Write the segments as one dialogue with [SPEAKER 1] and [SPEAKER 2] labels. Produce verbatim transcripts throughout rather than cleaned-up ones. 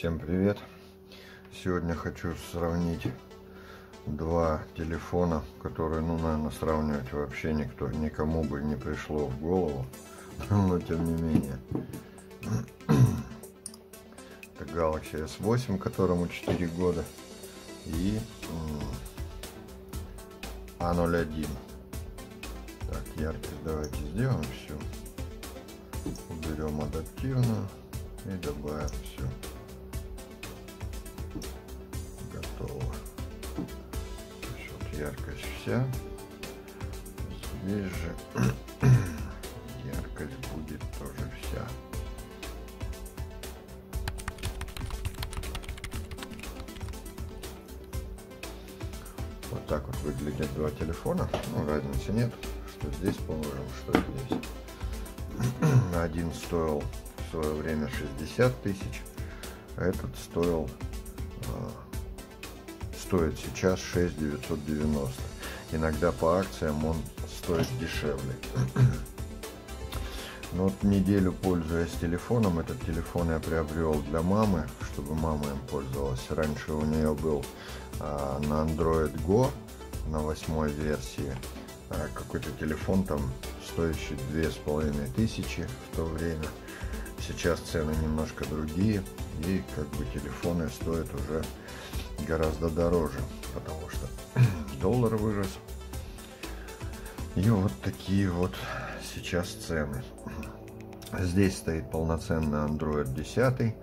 [SPEAKER 1] Всем привет! Сегодня хочу сравнить два телефона, которые, ну, наверное, сравнивать вообще никто, никому бы не пришло в голову, но тем не менее. Это Galaxy эс восемь, которому четыре года, и а ноль один. Так, яркость давайте сделаем все. Уберем адаптивную и добавим все. Готово. Вот яркость вся. Здесь же яркость будет тоже вся. Вот так вот выглядят два телефона. Ну, разницы нет, что здесь положим, что здесь. Один стоил в свое время шестьдесят тысяч, а этот стоил стоит сейчас шесть тысяч девятьсот девяносто. Иногда по акциям он стоит дешевле. Но вот неделю, пользуясь телефоном, этот телефон я приобрел для мамы, чтобы мама им пользовалась. Раньше у нее был а, на Android Go, на восьмой версии, а, какой-то телефон там стоящий две с половиной тысячи в то время. Сейчас цены немножко другие, и как бы телефоны стоят уже гораздо дороже, потому что доллар вырос. И вот такие вот сейчас цены. Здесь стоит полноценный Android десять,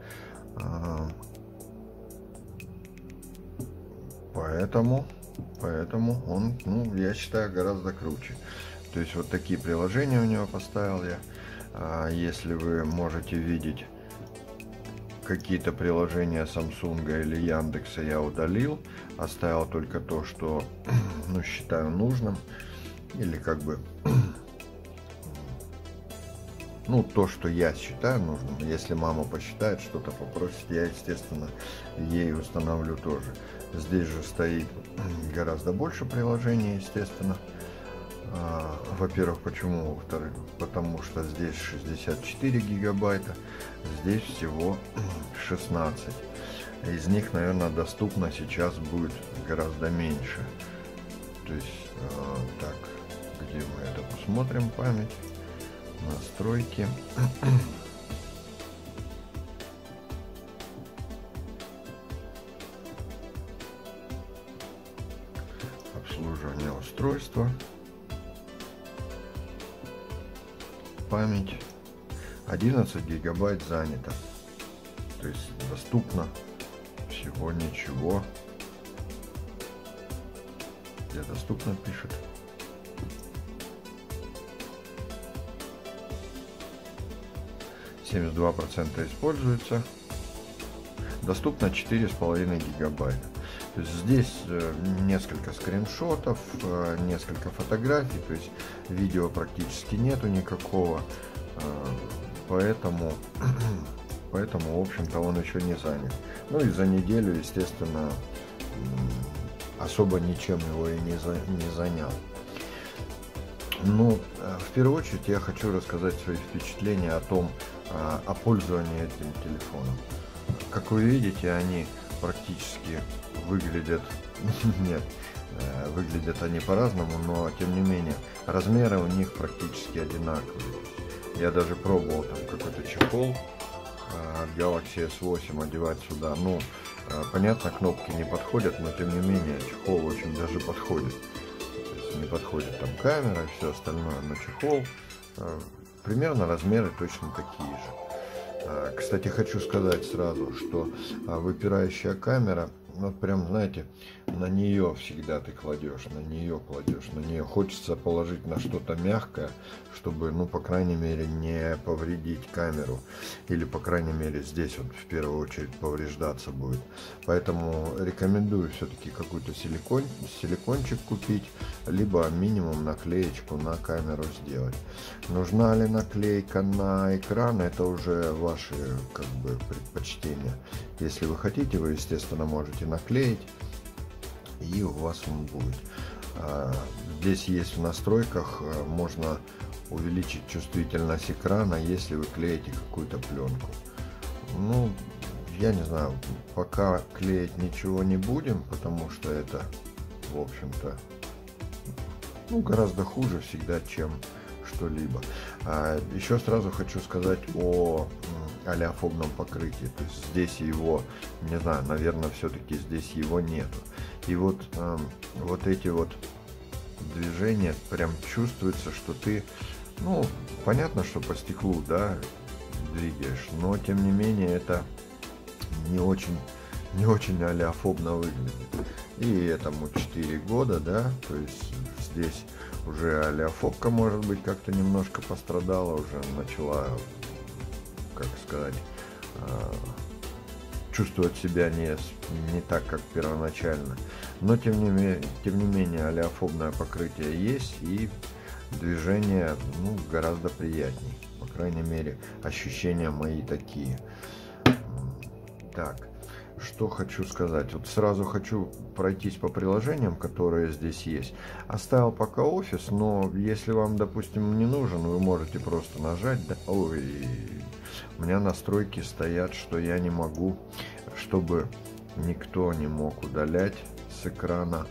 [SPEAKER 1] поэтому поэтому он, ну, я считаю, гораздо круче. То есть вот такие приложения у него поставил я. Если вы можете видеть, какие-то приложения Samsung или Яндекса я удалил, оставил только то, что, ну, считаю нужным, или как бы, ну, то, что я считаю нужным. Если мама посчитает, что-то попросит, я, естественно, ей установлю тоже. Здесь же стоит гораздо больше приложений, естественно. Во-первых, почему? Во-вторых, потому что здесь шестьдесят четыре гигабайта, здесь всего шестнадцать. Из них, наверное, доступно сейчас будет гораздо меньше. То есть, э, так, где мы это посмотрим? Память, настройки. Обслуживание устройства. Память одиннадцать гигабайт занято, то есть доступно всего ничего. Где доступно пишет. семьдесят два процента используется. Доступно четыре с половиной гигабайта. То есть здесь несколько скриншотов, несколько фотографий, то есть видео практически нету никакого, поэтому, поэтому, в общем-то, он еще не занят. Ну и за неделю, естественно, особо ничем его и не, за, не занял. Ну, в первую очередь я хочу рассказать свои впечатления о том, о пользовании этим телефоном. Как вы видите, они практически выглядят, нет, выглядят они по-разному, но тем не менее размеры у них практически одинаковые. Я даже пробовал там какой-то чехол от Galaxy эс восемь одевать сюда. Ну, понятно, кнопки не подходят, но тем не менее чехол очень даже подходит. То есть не подходит там камера и все остальное, но чехол примерно размеры точно такие же. Кстати, хочу сказать сразу, что выпирающая камера, вот прям, знаете, на нее всегда ты кладешь, на нее кладешь, на нее хочется положить на что-то мягкое, чтобы, ну, по крайней мере, не повредить камеру, или, по крайней мере, здесь вот в первую очередь повреждаться будет. Поэтому рекомендую все-таки какой-то силикон, силикончик купить, либо минимум наклеечку на камеру сделать. Нужна ли наклейка на экран, это уже ваши, как бы, предпочтения. Если вы хотите, вы, естественно, можете наклеить, и у вас он будет. Здесь есть в настройках, можно увеличить чувствительность экрана, если вы клеите какую-то пленку. Ну, я не знаю, пока клеить ничего не будем, потому что это, в общем-то, ну, гораздо хуже всегда, чем что-либо. А еще сразу хочу сказать о олеофобном покрытии. То есть здесь его, не знаю, наверное, все-таки здесь его нету. И вот, э, вот эти вот движения, прям чувствуется, что ты, ну, понятно, что по стеклу, да, двигаешь, но тем не менее это не очень, не очень олеофобно выглядит. И этому четыре года, да, то есть здесь уже олеофобка, может быть, как-то немножко пострадала, уже начала, как сказать, чувствовать себя не, не так, как первоначально. Но тем не менее, тем не менее олеофобное покрытие есть, и движение, ну, гораздо приятней. По крайней мере, ощущения мои такие. Так, что хочу сказать. Вот сразу хочу пройтись по приложениям, которые здесь есть. Оставил пока офис, но если вам, допустим, не нужен, вы можете просто нажать. Да? Ой, у меня настройки стоят, что я не могу, чтобы никто не мог удалять с экрана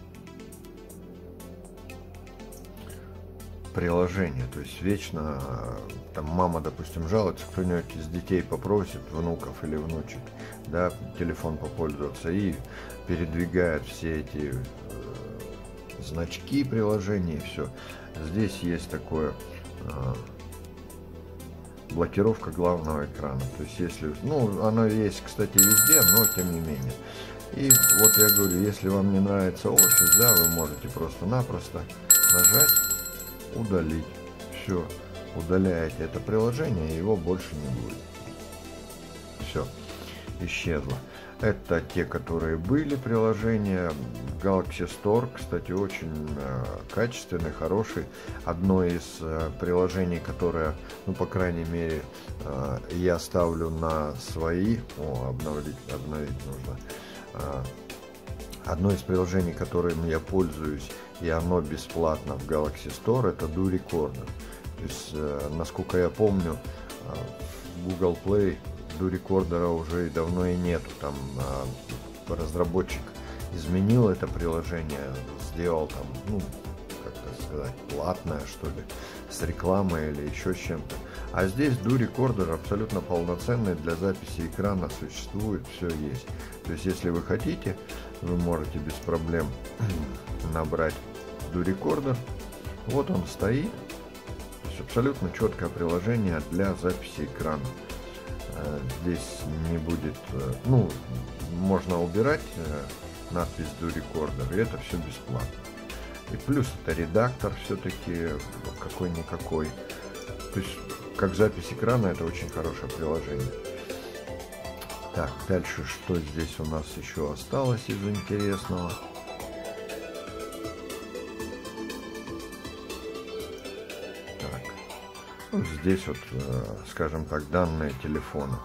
[SPEAKER 1] приложение. То есть вечно там мама, допустим, жалуется, кто-нибудь из детей попросит, внуков или внучек, да, телефон попользоваться, и передвигает все эти э, значки приложений, и все. Здесь есть такое э, блокировка главного экрана. То есть если, ну, оно есть, кстати, везде, но тем не менее. И вот я говорю, если вам не нравится офис, да, вы можете просто-напросто нажать удалить. Все, удаляете это приложение, и его больше не будет. Все, исчезло. Это те, которые были приложения. Galaxy Store, кстати, очень э, качественный, хороший. Одно из э, приложений, которое, ну, по крайней мере, э, я ставлю на свои. О, обновить, обновить нужно. Э, одно из приложений, которым я пользуюсь, и оно бесплатно в Galaxy Store, это Do Recorder. То есть, э, насколько я помню, э, в Google Play Do Recorder уже и давно и нету. Там э, разработчик изменил это приложение, сделал там, ну, как это сказать, платное, что ли, с рекламой или еще с чем-то. А здесь Do Recorder абсолютно полноценный, для записи экрана существует, все есть. То есть, если вы хотите, вы можете без проблем набрать Do Recorder. Вот он стоит. То есть абсолютно четкое приложение для записи экрана. Здесь не будет, ну, можно убирать надпись Do Recorder, и это все бесплатно. И плюс это редактор все-таки какой-никакой. То есть как запись экрана, это очень хорошее приложение. Так, дальше что здесь у нас еще осталось из интересного? Так, ну, здесь вот, скажем так, данные телефона,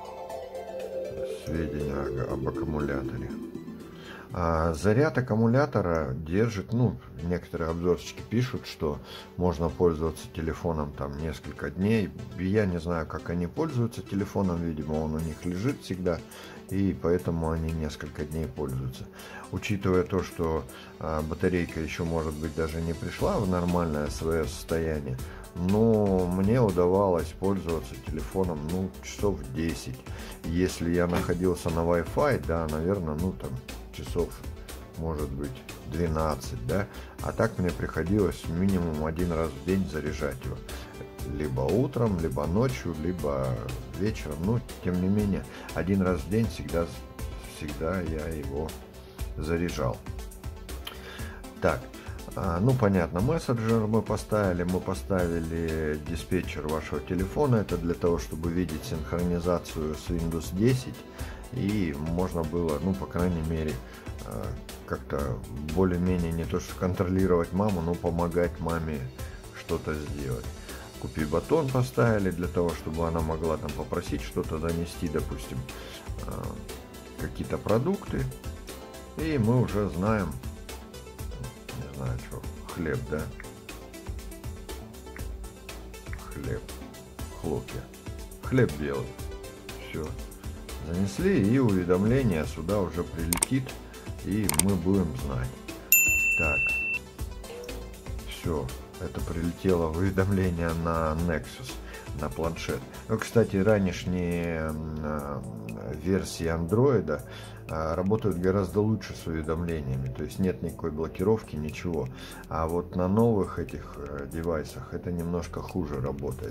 [SPEAKER 1] сведения об аккумуляторе. А заряд аккумулятора держит, ну, некоторые обзорщики пишут, что можно пользоваться телефоном там несколько дней. Я не знаю, как они пользуются телефоном, видимо, он у них лежит всегда, и поэтому они несколько дней пользуются. Учитывая то, что а, батарейка еще, может быть, даже не пришла в нормальное свое состояние, но мне удавалось пользоваться телефоном, ну, часов десять. Если я находился на Wi-Fi, да, наверное, ну, там, часов, может быть, двенадцать, да, а так мне приходилось минимум один раз в день заряжать его, либо утром, либо ночью, либо вечером, ну, тем не менее, один раз в день всегда, всегда я его заряжал. Так, ну, понятно, мессенджер мы поставили, мы поставили диспетчер вашего телефона, это для того, чтобы видеть синхронизацию с Windows десять, и можно было, ну, по крайней мере, как-то более-менее не то что контролировать маму, но помогать маме что-то сделать. Купи батон поставили для того, чтобы она могла там попросить что-то донести, допустим, какие-то продукты, и мы уже знаем, не знаю что, хлеб, да, хлеб, хлопья, хлеб белый, все. Занесли, и уведомление сюда уже прилетит, и мы будем знать. Так, все, это прилетело уведомление на Nexus, на планшет. Ну, кстати, ранешние версии андроида работают гораздо лучше с уведомлениями, то есть нет никакой блокировки, ничего. А вот на новых этих девайсах это немножко хуже работает.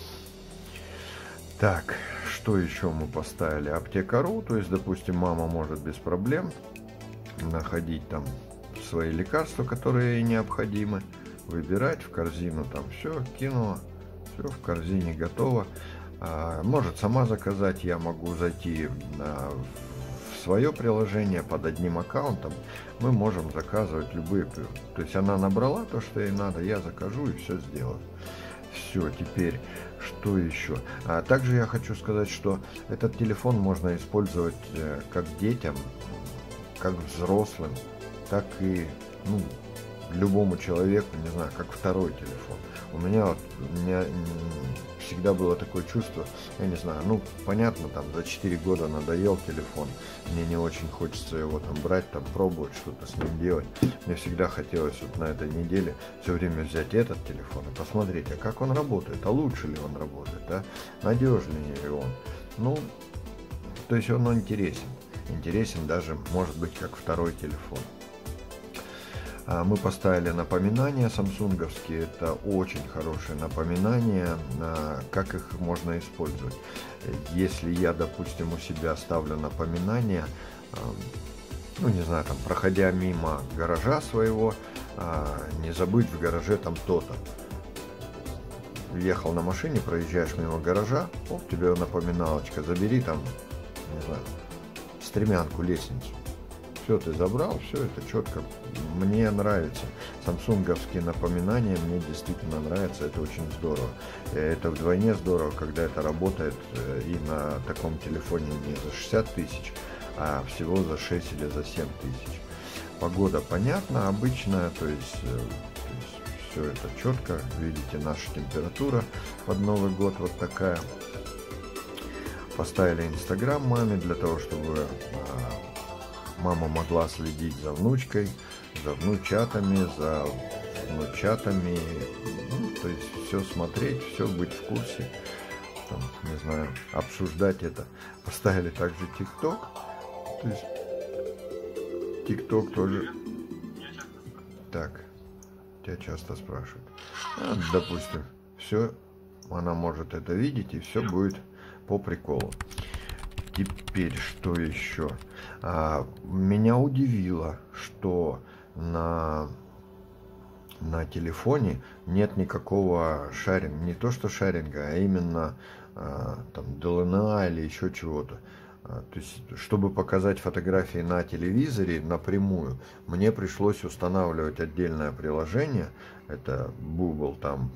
[SPEAKER 1] Так, что еще мы поставили? Аптека.ру, то есть, допустим, мама может без проблем находить там свои лекарства, которые ей необходимы, выбирать в корзину, там все кинула, все в корзине готово. А, может сама заказать, я могу зайти на, в свое приложение под одним аккаунтом, мы можем заказывать любые, то есть она набрала то, что ей надо, я закажу и все сделаю. Все, теперь что еще? А также я хочу сказать, что этот телефон можно использовать э, как детям, как взрослым, так и ну, любому человеку, не знаю, как второй телефон. У меня вот у меня всегда было такое чувство, я не знаю, ну понятно, там за четыре года надоел телефон, мне не очень хочется его там брать, там пробовать что-то с ним делать. Мне всегда хотелось вот на этой неделе все время взять этот телефон и посмотреть, а как он работает, а лучше ли он работает, а надежнее ли он. Ну, то есть он интересен, интересен даже, может быть, как второй телефон. Мы поставили напоминания самсунговские, это очень хорошие напоминания, как их можно использовать. Если я, допустим, у себя ставлю напоминания, ну не знаю, там, проходя мимо гаража своего, не забыть в гараже там то-то. Ехал на машине, проезжаешь мимо гаража, оп, тебе напоминалочка, забери там, не знаю, стремянку, лестницу. Все ты забрал, все это четко. Мне нравится. Самсунговские напоминания мне действительно нравятся. Это очень здорово. Это вдвойне здорово, когда это работает и на таком телефоне не за шестьдесят тысяч, а всего за шесть или за семь тысяч. Погода понятна, обычная, то есть, то есть все это четко. Видите, наша температура под Новый год вот такая. Поставили Инстаграм маме для того, чтобы мама могла следить за внучкой, за внучатами, за внучатами, ну, то есть все смотреть, все быть в курсе, там, не знаю, обсуждать это. Поставили также ТикТок, то есть ТикТок тоже. Так, тебя часто спрашивают. А, допустим, все, она может это видеть, и все будет по приколу. Теперь что еще? А, меня удивило, что на, на телефоне нет никакого шаринга. Не то что шаринга, а именно а, там ди эл эн а или еще чего-то. А, то есть, чтобы показать фотографии на телевизоре напрямую, мне пришлось устанавливать отдельное приложение. Это Google там.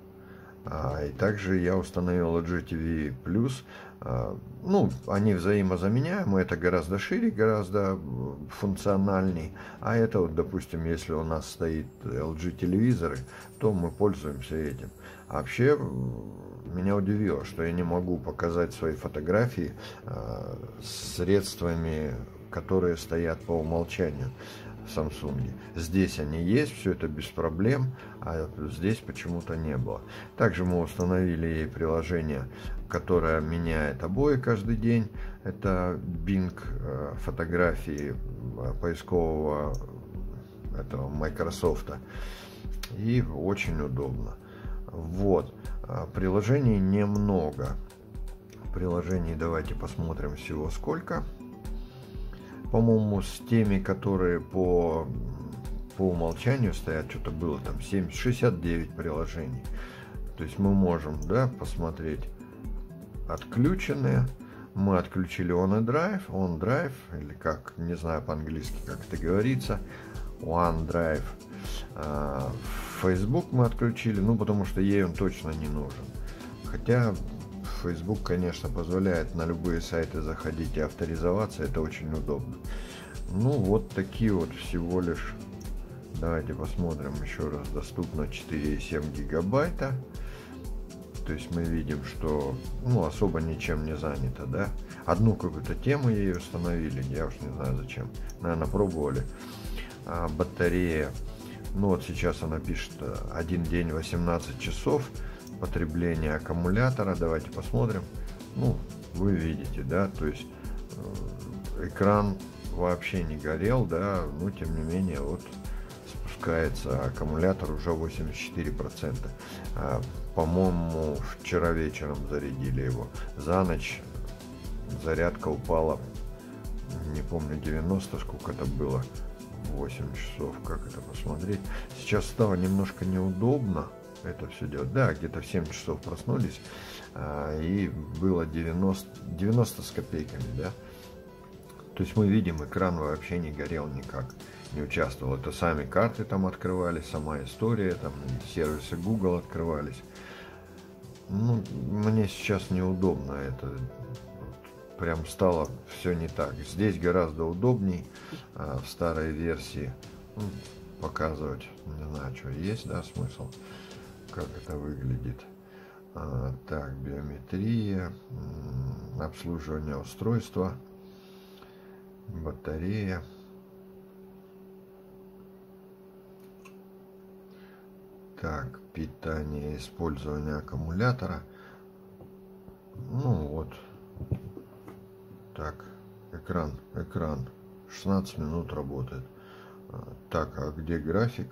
[SPEAKER 1] А, и также я установил эл джи ти ви плюс. А, ну, они взаимозаменяемы, это гораздо шире, гораздо функциональней. А это вот, допустим, если у нас стоит эл джи телевизоры, то мы пользуемся этим. А вообще, меня удивило, что я не могу показать свои фотографии а, средствами, которые стоят по умолчанию в Samsung. Здесь они есть, все это без проблем, а здесь почему-то не было. Также мы установили приложение, которое меняет обои каждый день. Это Bing фотографии поискового этого Microsoft. И очень удобно. Вот. Приложений немного. Приложений давайте посмотрим всего сколько. По-моему, с теми, которые по, по умолчанию стоят, что-то было там семь, шестьдесят девять приложений. То есть мы можем, да, посмотреть отключенные. Мы отключили OneDrive, OneDrive, или как, не знаю по-английски, как это говорится, OneDrive. Facebook мы отключили, ну, потому что ей он точно не нужен. Хотя Facebook, конечно, позволяет на любые сайты заходить и авторизоваться, это очень удобно. Ну, вот такие вот всего лишь. Давайте посмотрим еще раз. Доступно четыре и семь гигабайта. То есть мы видим, что ну, особо ничем не занято, да. Одну какую-то тему ей установили, я уж не знаю зачем. Наверное, пробовали. А батарея, ну вот сейчас она пишет один день восемнадцать часов потребления аккумулятора. Давайте посмотрим. Ну, вы видите, да, то есть экран вообще не горел, да, но тем не менее вот спускается аккумулятор уже восемьдесят четыре процента. А, по-моему, вчера вечером зарядили его. За ночь зарядка упала, не помню, девяносто, сколько это было, восемь часов, как это посмотреть. Сейчас стало немножко неудобно это все делать. Да, где-то в семь часов проснулись, а, и было девяносто, девяносто с копейками, да. То есть мы видим, экран вообще не горел никак, не участвовал. Это сами карты там открывались, сама история, там сервисы Google открывались. Ну, мне сейчас неудобно это. Прям стало все не так. Здесь гораздо удобней а, в старой версии ну, показывать. Не знаю, что есть, да, смысл, как это выглядит. А, так, биометрия, обслуживание устройства, батарея. Так, питание, использование аккумулятора. Ну вот. Так, экран, экран. шестнадцать минут работает. Так, а где график?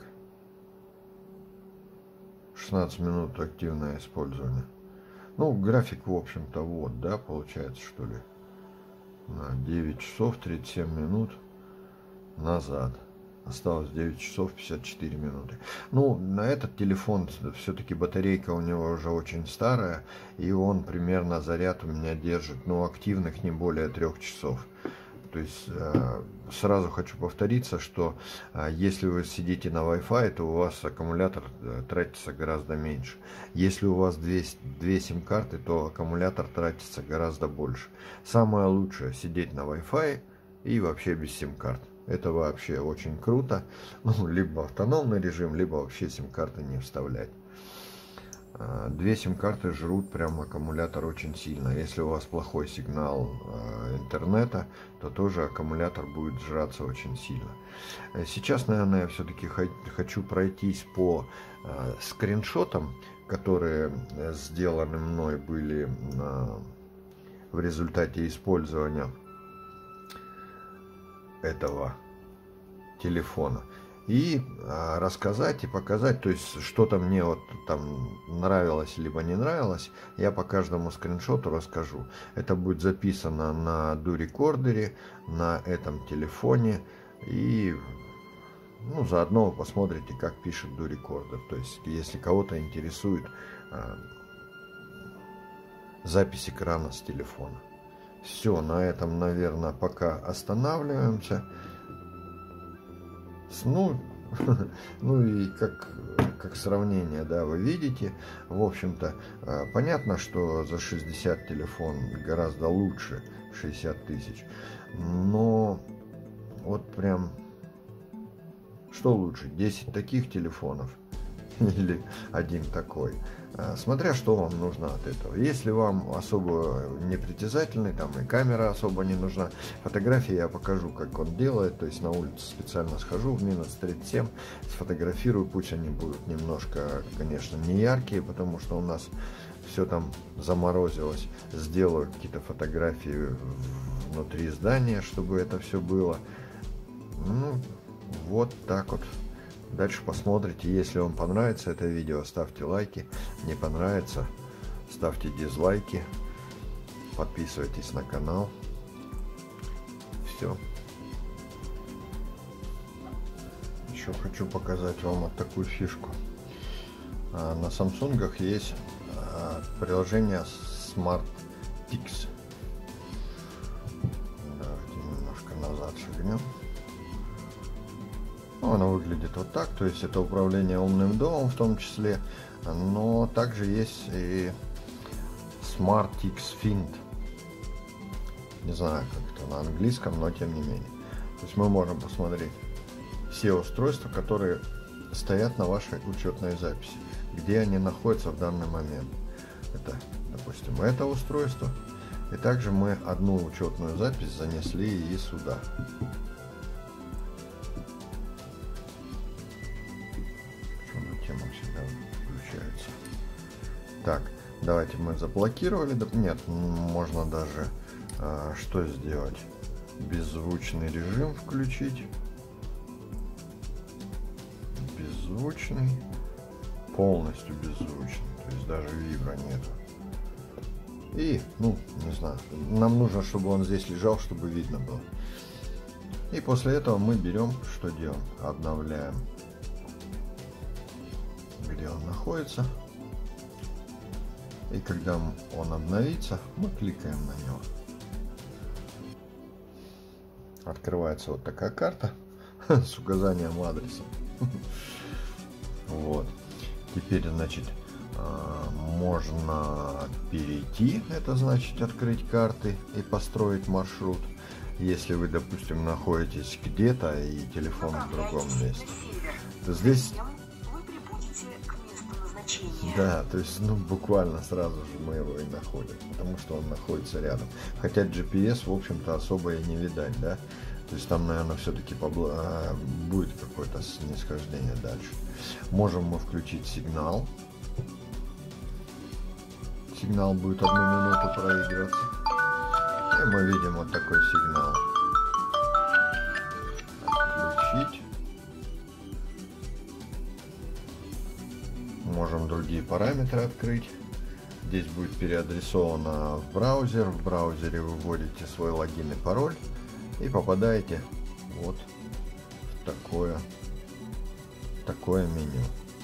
[SPEAKER 1] шестнадцать минут активное использование. Ну, график, в общем-то, вот, да, получается, что ли. На девять часов тридцать семь минут назад. Осталось девять часов пятьдесят четыре минуты. Ну, на этот телефон все-таки батарейка у него уже очень старая, и он примерно заряд у меня держит, ну, активных не более трех часов. То есть э, сразу хочу повториться, что э, если вы сидите на Wi-Fi, то у вас аккумулятор э, тратится гораздо меньше. Если у вас две, две сим-карты, то аккумулятор тратится гораздо больше. Самое лучшее сидеть на Wi-Fi и вообще без сим-карт. Это вообще очень круто. Ну, либо автономный режим, либо вообще сим-карты не вставлять. Две сим-карты жрут прям аккумулятор очень сильно. Если у вас плохой сигнал интернета, то тоже аккумулятор будет жраться очень сильно. Сейчас, наверное, я все-таки хочу пройтись по скриншотам, которые сделаны мной были в результате использования этого телефона, и а, рассказать и показать, то есть что-то мне вот там нравилось либо не нравилось, я по каждому скриншоту расскажу. Это будет записано на ду-рекордере, на этом телефоне, и ну, заодно вы посмотрите, как пишет ду-рекордер. То есть если кого-то интересует а, запись экрана с телефона. Все, на этом, наверное, пока останавливаемся. Ну, ну и как, как сравнение, да, вы видите, в общем-то, понятно, что за шестьдесят телефон гораздо лучше шестьдесят тысяч, но вот прям, что лучше, десять таких телефонов или один такой, смотря что вам нужно от этого. Если вам особо непритязательный, там и камера особо не нужна, фотографии я покажу, как он делает, то есть на улицу специально схожу в минус тридцать семь, сфотографирую, пусть они будут немножко, конечно, не яркие, потому что у нас все там заморозилось, сделаю какие-то фотографии внутри здания, чтобы это все было. Ну, вот так вот. Дальше посмотрите. Если вам понравится это видео, ставьте лайки. Не понравится, ставьте дизлайки. Подписывайтесь на канал. Все. Еще хочу показать вам вот такую фишку. На Samsung есть приложение SmartTix. Давайте немножко назад шагнем. Оно выглядит вот так, то есть это управление умным домом в том числе, но также есть и SmartTix Find. Не знаю, как это на английском, но тем не менее. То есть мы можем посмотреть все устройства, которые стоят на вашей учетной записи, где они находятся в данный момент. Это, допустим, это устройство. И также мы одну учетную запись занесли и сюда. Почему тема всегда включается? Так, давайте мы заблокировали. Нет, можно даже а, что сделать? Беззвучный режим включить. Беззвучный. Полностью беззвучный. То есть даже вибра нету. И, ну, не знаю, нам нужно, чтобы он здесь лежал, чтобы видно было. И после этого мы берем, что делаем? Обновляем, где он находится. И когда он обновится, мы кликаем на него. Открывается вот такая карта с указанием адреса. Вот. Теперь, значит, можно перейти, это значит открыть карты и построить маршрут. Если вы, допустим, находитесь где-то и телефон в другом месте, то здесь, да, то есть, ну, буквально сразу же мы его и находим, потому что он находится рядом. Хотя джи пи эс, в общем-то, особо и не видать, да. То есть там, наверное, все-таки побла... будет какое-то снисхождение дальше. Можем мы включить сигнал. Сигнал будет одну минуту проигрываться. И мы видим вот такой сигнал. Отключить. Можем другие параметры открыть. Здесь будет переадресовано в браузер. В браузере вы вводите свой логин и пароль. И попадаете вот в такое, такое меню.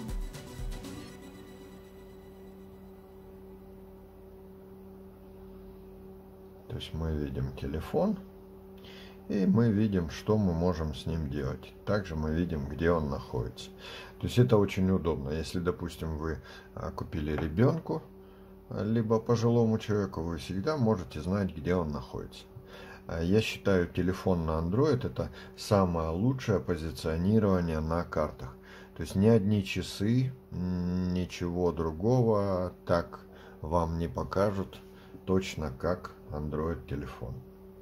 [SPEAKER 1] То есть мы видим телефон, и мы видим, что мы можем с ним делать. Также мы видим, где он находится. То есть это очень удобно. Если, допустим, вы купили ребенку, либо пожилому человеку, вы всегда можете знать, где он находится. Я считаю, телефон на Android это самое лучшее позиционирование на картах. То есть ни одни часы, ничего другого так вам не покажут точно как Android телефон.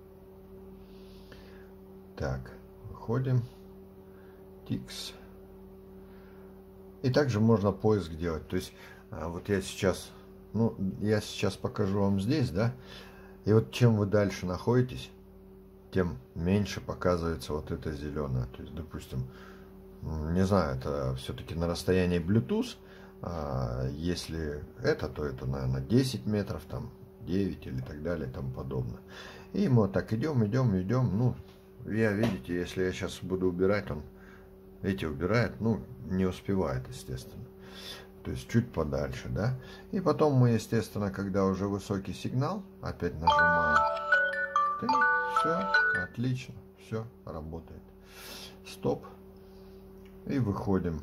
[SPEAKER 1] Так, выходим. Тикс. И также можно поиск делать. То есть вот я сейчас, ну, я сейчас покажу вам здесь, да. И вот чем вы дальше находитесь, тем меньше показывается вот это зеленое. То есть, допустим, не знаю, это все-таки на расстоянии Bluetooth. А если это, то это, наверное, десять метров, там девять или так далее, и тому подобное. И мы вот так идем, идем, идем. Ну, я, видите, если я сейчас буду убирать, он, эти убирает, ну, не успевает, естественно. То есть чуть подальше, да. И потом мы, естественно, когда уже высокий сигнал, опять нажимаем. Все, отлично, все работает. Стоп. И выходим.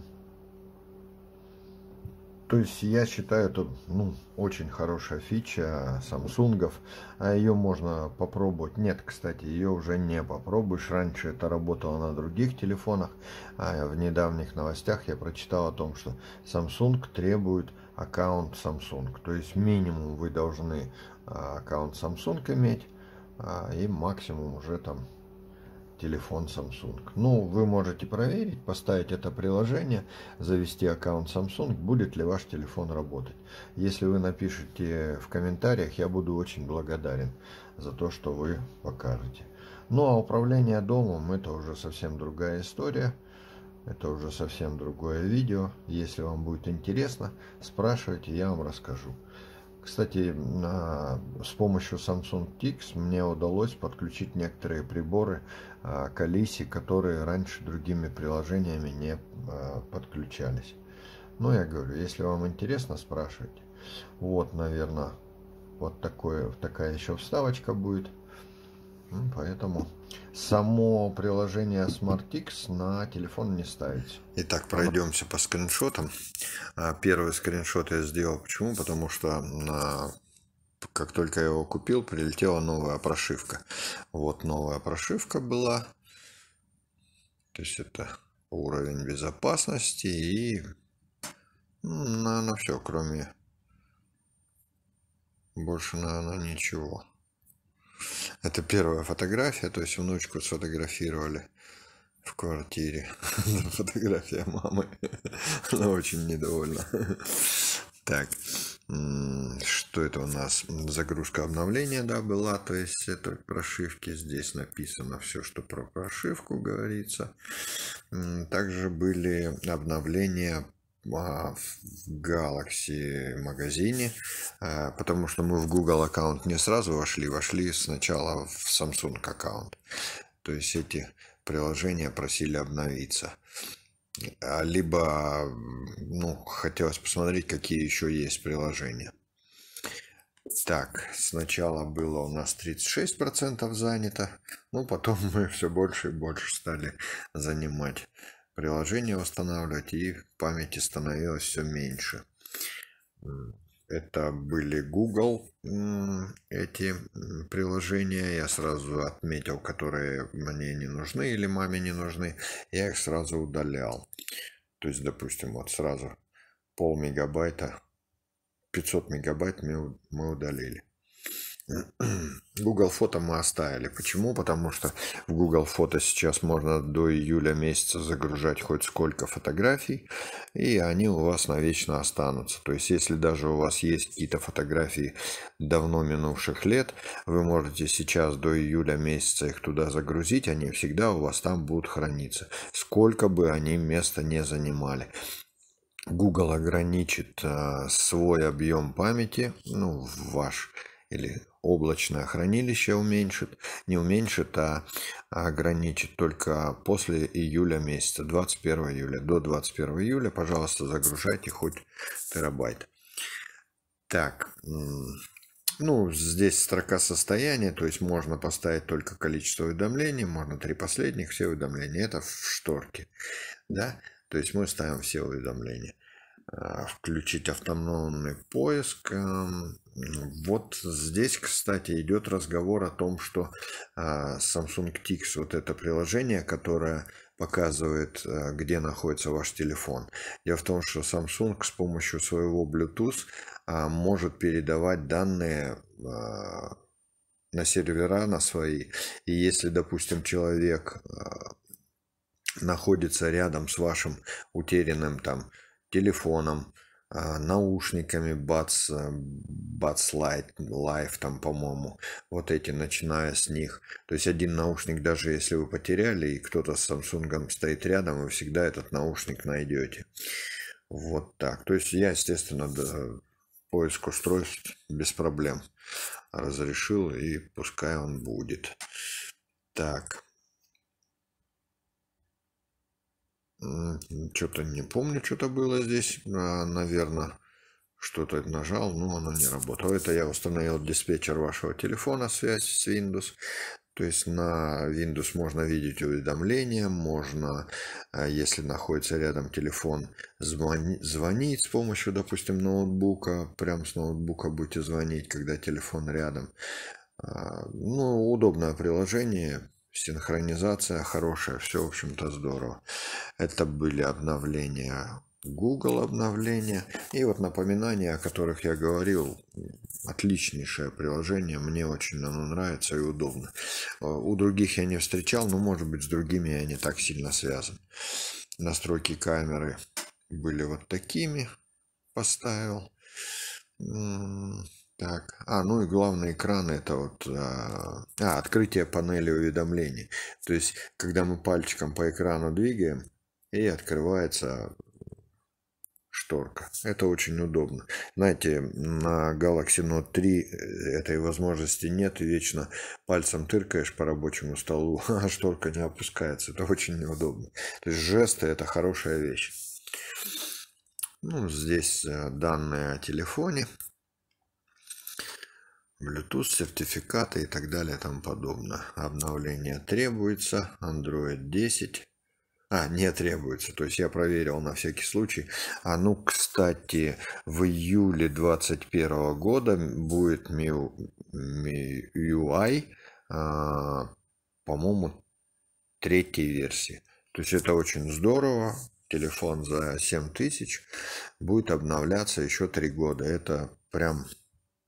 [SPEAKER 1] То есть я считаю, это, ну, очень хорошая фича самсунгов. А ее можно попробовать. Нет, кстати, ее уже не попробуешь. Раньше это работало на других телефонах. А в недавних новостях я прочитал о том, что Samsung требует аккаунт Samsung. То есть минимум вы должны аккаунт Samsung иметь. И максимум уже там телефон Samsung. Ну, вы можете проверить, поставить это приложение, завести аккаунт Samsung, будет ли ваш телефон работать. Если вы напишите в комментариях, я буду очень благодарен за то, что вы покажете. Ну, а управление домом это уже совсем другая история. Это уже совсем другое видео. Если вам будет интересно, спрашивайте, я вам расскажу. Кстати, с помощью Samsung Tix мне удалось подключить некоторые приборы к Алисе, которые раньше другими приложениями не подключались. Но я говорю, если вам интересно, спрашивайте. Вот, наверное, вот такое, такая еще вставочка будет. Поэтому само приложение SmartTix на телефон не ставится. Итак, пройдемся по скриншотам. Первый скриншот я сделал. Почему? Потому что на... как только я его купил, прилетела новая прошивка. Вот новая прошивка была. То есть это уровень безопасности и, ну, наверное, все, кроме больше, наверное, ничего. Это первая фотография, то есть внучку сфотографировали в квартире. Фотография мамы. Она очень недовольна. Так, что это у нас? Загрузка обновления, да, была, то есть это прошивки. Здесь написано все, что про прошивку говорится. Также были обновления в Galaxy магазине, потому что мы в Google аккаунт не сразу вошли, вошли сначала в Samsung аккаунт. То есть эти приложения просили обновиться. Либо, ну, хотелось посмотреть, какие еще есть приложения. Так, сначала было у нас тридцать шесть процентов занято, но потом мы все больше и больше стали занимать. Приложение восстанавливать, и памяти становилось все меньше. Это были Google эти приложения. Я сразу отметил, которые мне не нужны или маме не нужны. Я их сразу удалял. То есть, допустим, вот сразу пол мегабайта, пятьсот мегабайт мы, мы удалили. Google фото мы оставили. Почему? Потому что в Google фото сейчас можно до июля месяца загружать хоть сколько фотографий, и они у вас навечно останутся. То есть, если даже у вас есть какие-то фотографии давно минувших лет, вы можете сейчас до июля месяца их туда загрузить, они всегда у вас там будут храниться, сколько бы они места не занимали. Google ограничит а, свой объем памяти, ну, ваш или облачное хранилище уменьшит, не уменьшит, а ограничит только после июля месяца, двадцать первого июля. До двадцать первого июля, пожалуйста, загружайте хоть терабайт. Так, ну, здесь строка состояния, то есть можно поставить только количество уведомлений, можно три последних, все уведомления, это в шторке, да, то есть мы ставим все уведомления. Включить автономный поиск. Вот здесь, кстати, идет разговор о том, что Samsung Tix, вот это приложение, которое показывает, где находится ваш телефон. Дело в том, что Samsung с помощью своего Bluetooth может передавать данные на сервера, на свои. И если, допустим, человек находится рядом с вашим утерянным там телефоном, наушниками Buds, Buds Light, Live там, по-моему, вот эти, начиная с них. То есть один наушник, даже если вы потеряли, и кто-то с Samsung стоит рядом, вы всегда этот наушник найдете. Вот так. То есть я, естественно, да, поиск устройств без проблем разрешил, и пускай он будет. Так. Что-то не помню, что-то было здесь. Наверное, что-то нажал, но оно не работало. Это я установил диспетчер вашего телефона, связь с Windows. То есть на Windows можно видеть уведомления, можно, если находится рядом телефон, звонить, звонить с помощью, допустим, ноутбука. Прям с ноутбука будете звонить, когда телефон рядом. Ну, удобное приложение. Синхронизация хорошая, все, в общем-то, здорово. Это были обновления, Google обновления. И вот напоминания, о которых я говорил, отличнейшее приложение, мне очень оно нравится и удобно. У других я не встречал, но, может быть, с другими я не так сильно связан. Настройки камеры были вот такими, поставил. Так, а, ну и главный экран это вот, а, а, открытие панели уведомлений. То есть, когда мы пальчиком по экрану двигаем, и открывается шторка. Это очень удобно. Знаете, на Galaxy Note три этой возможности нет, и вечно пальцем тыркаешь по рабочему столу, а шторка не опускается. Это очень неудобно. То есть, жесты это хорошая вещь. Ну, здесь данные о телефоне. Bluetooth, сертификаты и так далее и тому подобное. Обновление требуется. Android десять. А, не требуется. То есть я проверил на всякий случай. А ну, кстати, в июле двадцать первого года будет эм ю ай, а, по-моему, третьей версии. То есть это очень здорово. Телефон за семь тысяч будет обновляться еще три года. Это прям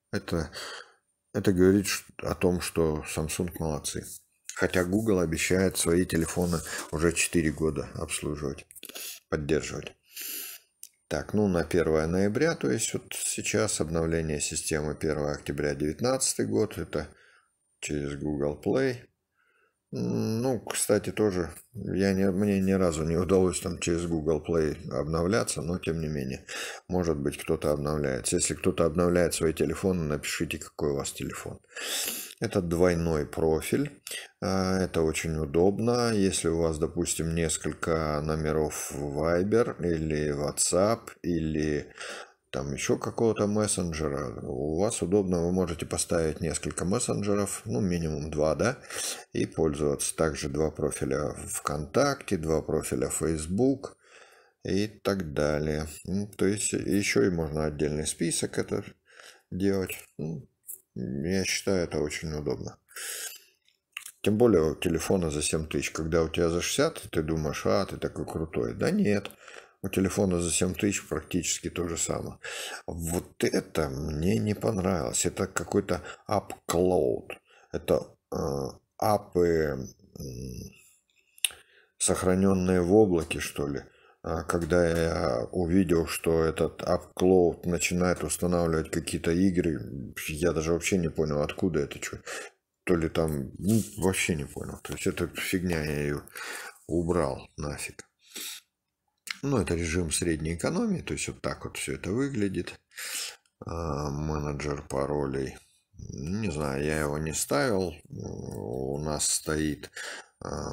[SPEAKER 1] Это, это говорит о том, что Samsung молодцы. Хотя Google обещает свои телефоны уже четыре года обслуживать, поддерживать. Так, ну на первое ноября, то есть вот сейчас обновление системы первое октября две тысячи девятнадцатый год, это через Google Play. Ну, кстати, тоже я не, мне ни разу не удалось там через Google Play обновляться, но тем не менее, может быть, кто-то обновляется. Если кто-то обновляет свои телефоны, напишите, какой у вас телефон. Это двойной профиль, это очень удобно. Если у вас, допустим, несколько номеров Viber или WhatsApp или там еще какого-то мессенджера, у вас удобно, вы можете поставить несколько мессенджеров, ну минимум два, да, и пользоваться. Также два профиля ВКонтакте, два профиля Facebook и так далее. Ну, то есть еще и можно отдельный список это делать. Ну, я считаю, это очень удобно. Тем более у телефона за семь тысяч, когда у тебя за шестьдесят, ты думаешь, а, ты такой крутой. Да нет. У телефона за семь тысяч практически то же самое. Вот это мне не понравилось. Это какой-то App Cloud. Это э, апы, э, сохраненные в облаке, что ли. А когда я увидел, что этот App Cloud начинает устанавливать какие-то игры, я даже вообще не понял, откуда это что. То ли там, ну, вообще не понял. То есть это фигня, я ее убрал нафиг. Ну, это режим средней экономии, то есть вот так вот все это выглядит. А, менеджер паролей. Не знаю, я его не ставил. У нас стоит а,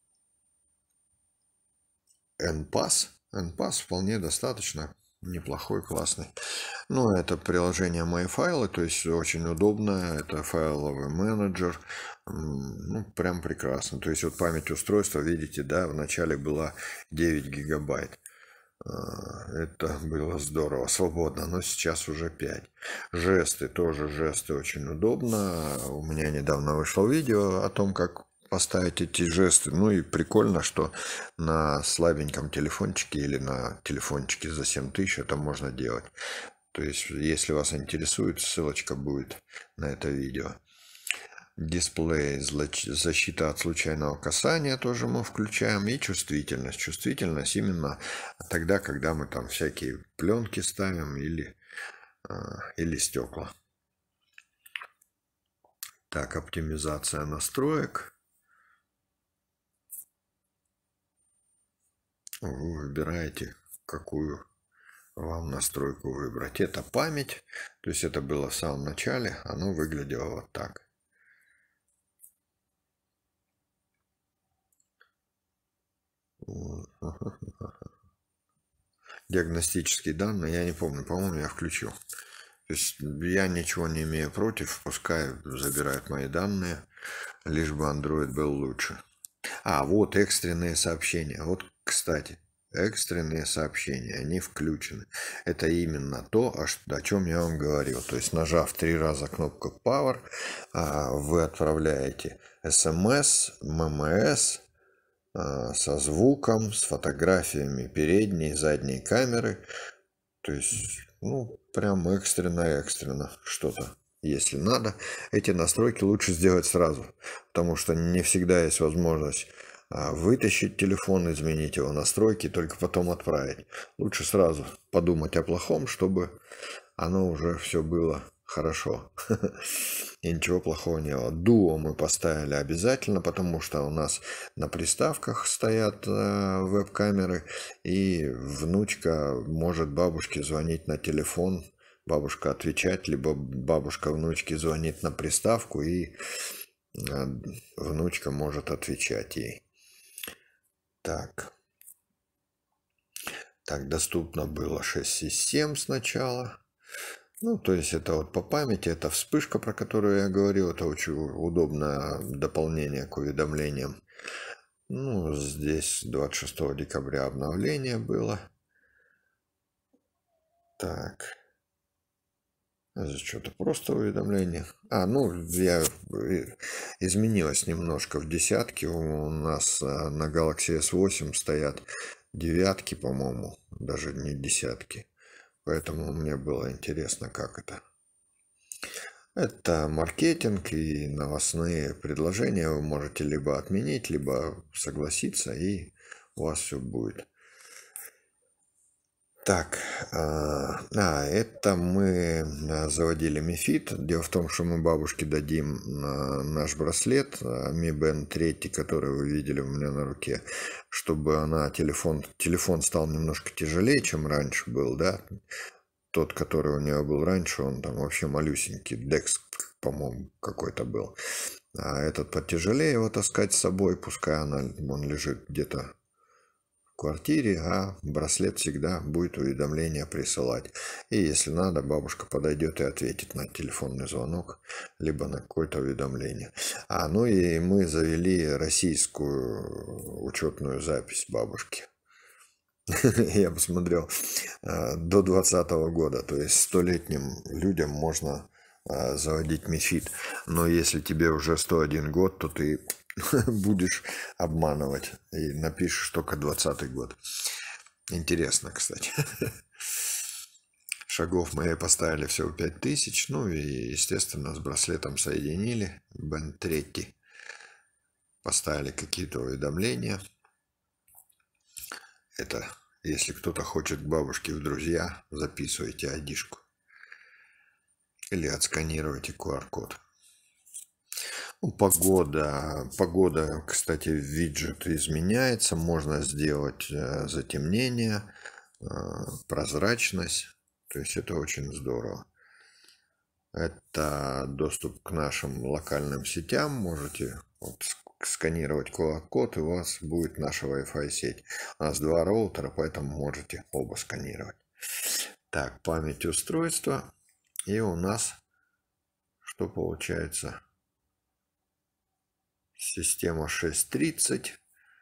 [SPEAKER 1] эн пас. эн пас вполне достаточно неплохой, классный. Ну, это приложение «Мои файлы», то есть очень удобно. Это файловый менеджер. Ну, прям прекрасно. То есть вот память устройства, видите, да, в начале была девять гигабайт. Это было здорово, свободно, но сейчас уже пять. Жесты, тоже жесты очень удобно. У меня недавно вышло видео о том, как поставить эти жесты. Ну и прикольно, что на слабеньком телефончике или на телефончике за семь тысяч это можно делать. То есть, если вас интересует, ссылочка будет на это видео. Дисплей, защита от случайного касания тоже мы включаем. И чувствительность. Чувствительность именно тогда, когда мы там всякие пленки ставим или, или стекла. Так, оптимизация настроек. Вы выбираете, какую вам настройку выбрать. Это память. То есть это было в самом начале. Оно выглядело вот так. Диагностические данные, я не помню, по-моему, я включил. То есть я ничего не имею против, пускай забирают мои данные, лишь бы Android был лучше. А, вот экстренные сообщения. Вот, кстати, экстренные сообщения, они включены. Это именно то, о чем я вам говорил. То есть, нажав три раза кнопку Power, вы отправляете эс эм эс, эм эм эс, со звуком, с фотографиями передней и задней камеры. То есть, ну, прям экстренно-экстренно что-то. Если надо, эти настройки лучше сделать сразу, потому что не всегда есть возможность вытащить телефон, изменить его настройки и только потом отправить. Лучше сразу подумать о плохом, чтобы оно уже все было хорошо. И ничего плохого не было. Дуо мы поставили обязательно, потому что у нас на приставках стоят э, веб-камеры, и внучка может бабушке звонить на телефон, бабушка отвечать, либо бабушка внучке звонит на приставку, и э, внучка может отвечать ей. Так. Так, доступно было шесть и семь сначала. Ну, то есть это вот по памяти, это вспышка, про которую я говорил, это очень удобное дополнение к уведомлениям. Ну, здесь двадцать шестого декабря обновление было. Так. Что-то просто уведомление. А, ну, я изменилось немножко в десятке. У нас на Galaxy эс восемь стоят девятки, по-моему, даже не десятки. Поэтому мне было интересно, как это. Это маркетинг и новостные предложения. Вы можете либо отменить, либо согласиться, и у вас все будет. Так, а, а, это мы а, заводили Мифит. Дело в том, что мы бабушке дадим а, наш браслет а, Mi Band три, который вы видели у меня на руке, чтобы она телефон, телефон стал немножко тяжелее, чем раньше был, да. Тот, который у нее был раньше, он там вообще малюсенький, Dex, по-моему, какой-то был. А этот потяжелее его таскать с собой, пускай она, он лежит где-то в квартире, а браслет всегда будет уведомления присылать. И если надо, бабушка подойдет и ответит на телефонный звонок, либо на какое-то уведомление. А, ну и мы завели российскую учетную запись бабушки. Я посмотрел, до двадцатого года, то есть столетним людям можно заводить Мифит. Но если тебе уже сто один год, то ты будешь обманывать и напишешь только двадцатый год. Интересно, кстати. Шагов мы поставили всего пять тысяч. Ну и, естественно, с браслетом соединили. Band три. Поставили какие-то уведомления. Это, если кто-то хочет к бабушке в друзья, записывайте айдишку. Или отсканируйте ку ар код. Ну, погода. Погода, кстати, виджет изменяется. Можно сделать затемнение, прозрачность. То есть это очень здорово. Это доступ к нашим локальным сетям. Можете вот сканировать ку ар код, и у вас будет наша Wi-Fi сеть. У нас два роутера, поэтому можете оба сканировать. Так, память устройства. И у нас что получается? Система шесть тридцать.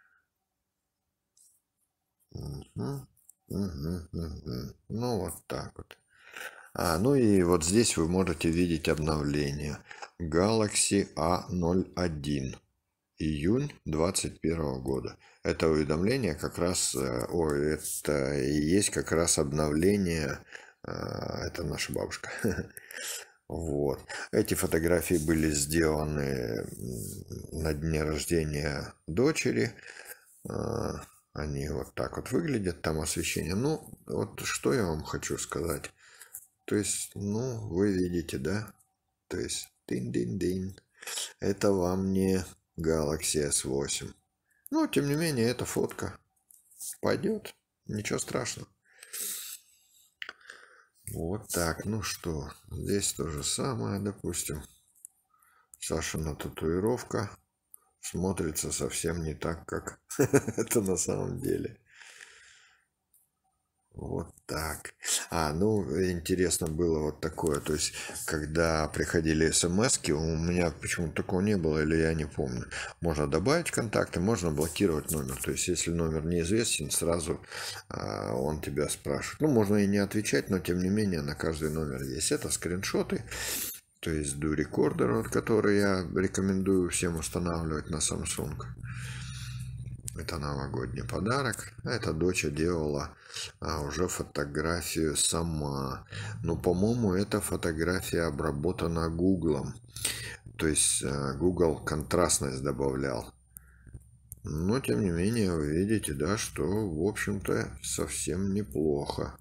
[SPEAKER 1] Угу, угу, угу. Ну, вот так вот. А, ну и вот здесь вы можете видеть обновление. Galaxy а ноль один. Июнь двадцать первого года. Это уведомление как раз, ой, это и есть как раз обновление. Это наша бабушка. Вот. Эти фотографии были сделаны на дне рождения дочери. Они вот так вот выглядят, там освещение. Ну, вот что я вам хочу сказать. То есть, ну, вы видите, да? То есть, дин-дин-дин. Это вам не Galaxy эс восемь. Но, тем не менее, эта фотка пойдет. Ничего страшного. Вот так. Ну что, здесь то же самое, допустим. Сашина татуировка смотрится совсем не так, как это на самом деле. Вот так. А, ну, интересно было вот такое. То есть, когда приходили смс-ки, у меня почему-то такого не было, или я не помню. Можно добавить контакты, можно блокировать номер. То есть, если номер неизвестен, сразу а, он тебя спрашивает. Ну, можно и не отвечать, но, тем не менее, на каждый номер есть. Это скриншоты. То есть, Do Recorder, вот, который я рекомендую всем устанавливать на Samsung. Это новогодний подарок. Эта дочь делала а, уже фотографию сама. Но, по-моему, эта фотография обработана Гуглом. То есть а, Google контрастность добавлял. Но, тем не менее, вы видите, да, что, в общем-то, совсем неплохо.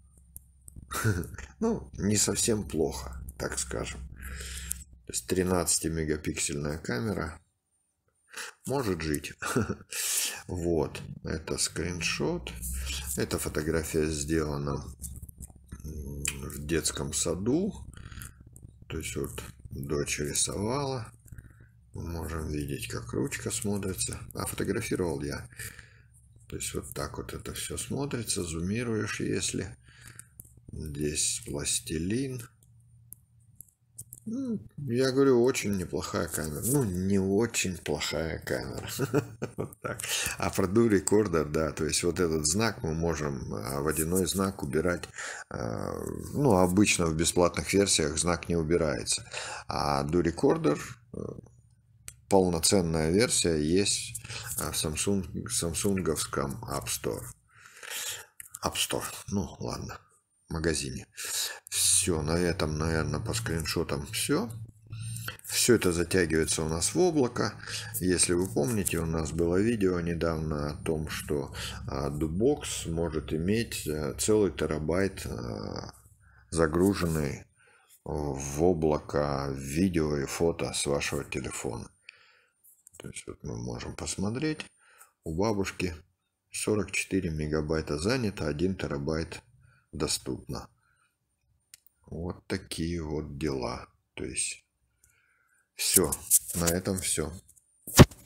[SPEAKER 1] Ну, не совсем плохо, так скажем. То есть тринадцатимегапиксельная камера. Может жить. Вот, это скриншот. Эта фотография сделана в детском саду. То есть вот дочь рисовала. Мы можем видеть, как ручка смотрится. А фотографировал я. То есть вот так вот это все смотрится. Зумируешь, если. Здесь пластилин. Ну, я говорю, очень неплохая камера. Ну, не очень плохая камера. Вот так. А про Do Recorder, да, то есть вот этот знак мы можем, водяной знак, убирать. Ну, обычно в бесплатных версиях знак не убирается. А Do Recorder, полноценная версия, есть в Samsung, самсунговском App Store. App Store, ну ладно, в магазине. Все, на этом, наверное, по скриншотам все. Все это затягивается у нас в облако. Если вы помните, у нас было видео недавно о том, что Dubbox может иметь целый терабайт загруженный в облако видео и фото с вашего телефона. То есть вот мы можем посмотреть. У бабушки сорок четыре мегабайта занято, один терабайт доступно. Вот такие вот дела. То есть все, на этом все.